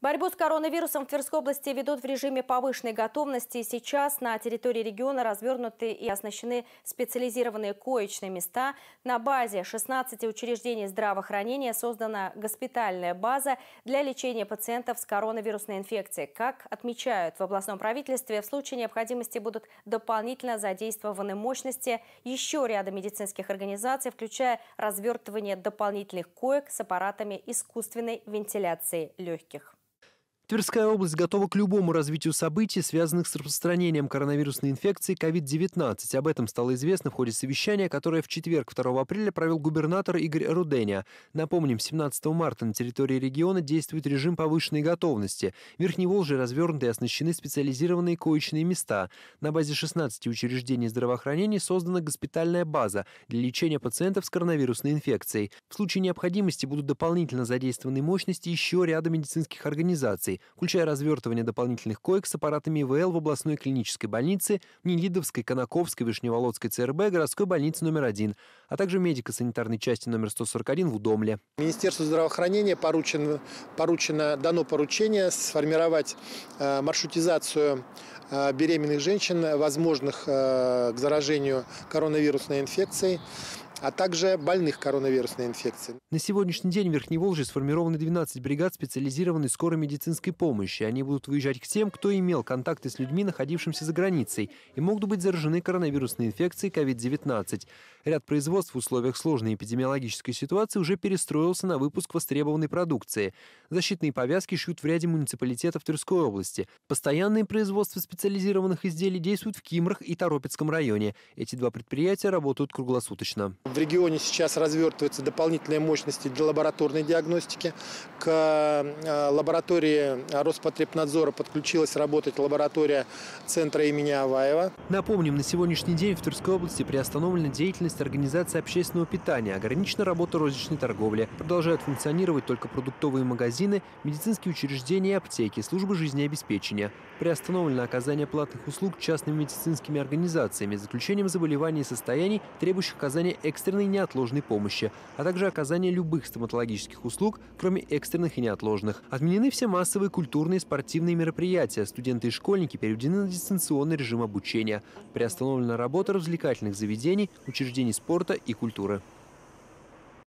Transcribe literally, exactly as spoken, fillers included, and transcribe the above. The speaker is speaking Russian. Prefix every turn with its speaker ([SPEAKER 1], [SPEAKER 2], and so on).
[SPEAKER 1] Борьбу с коронавирусом в Тверской области ведут в режиме повышенной готовности. Сейчас на территории региона развернуты и оснащены специализированные коечные места. На базе шестнадцати учреждений здравоохранения создана госпитальная база для лечения пациентов с коронавирусной инфекцией. Как отмечают в областном правительстве, в случае необходимости будут дополнительно задействованы мощности еще ряда медицинских организаций, включая развертывание дополнительных коек с аппаратами искусственной вентиляции легких.
[SPEAKER 2] Тверская область готова к любому развитию событий, связанных с распространением коронавирусной инфекции ковид девятнадцать. Об этом стало известно в ходе совещания, которое в четверг, второго апреля, провел губернатор Игорь Руденя. Напомним, семнадцатого марта на территории региона действует режим повышенной готовности. В Верхней Волжье развернуты и оснащены специализированные коечные места. На базе шестнадцати учреждений здравоохранения создана госпитальная база для лечения пациентов с коронавирусной инфекцией. В случае необходимости будут дополнительно задействованы мощности еще ряда медицинских организаций, включая развертывание дополнительных коек с аппаратами И В Л в областной клинической больнице, в Нелидовской, Конаковской, Вышневолодской Ц Р Б, городской больнице номер один, а также медико-санитарной части номер сто сорок один в Удомле.
[SPEAKER 3] Министерству здравоохранения поручено, поручено, дано поручение сформировать э, маршрутизацию э, беременных женщин, возможных э, к заражению коронавирусной инфекцией, а также больных коронавирусной инфекцией.
[SPEAKER 2] На сегодняшний день в Верхней Волжье сформированы двенадцать бригад специализированной скорой медицинской помощи. Они будут выезжать к тем, кто имел контакты с людьми, находившимися за границей, и могут быть заражены коронавирусной инфекцией ковид девятнадцать. Ряд производств в условиях сложной эпидемиологической ситуации уже перестроился на выпуск востребованной продукции. Защитные повязки шьют в ряде муниципалитетов Тверской области. Постоянные производства специализированных изделий действуют в Кимрах и Торопецком районе. Эти два предприятия работают круглосуточно.
[SPEAKER 3] В регионе сейчас развертываются дополнительные мощности для лабораторной диагностики. К лаборатории Роспотребнадзора подключилась работать лаборатория центра имени Аваева.
[SPEAKER 2] Напомним, на сегодняшний день в Тверской области приостановлена деятельность организации общественного питания, ограничена работа розничной торговли. Продолжают функционировать только продуктовые магазины, медицинские учреждения и аптеки, службы жизнеобеспечения. Приостановлено оказание платных услуг частными медицинскими организациями с заключением заболеваний и состояний, требующих оказания экстренной и неотложной помощи, а также оказание любых стоматологических услуг, кроме экстренных и неотложных. Отменены все массовые культурные и спортивные мероприятия. Студенты и школьники переведены на дистанционный режим обучения. Приостановлена работа развлекательных заведений, учреждений спорта и культуры.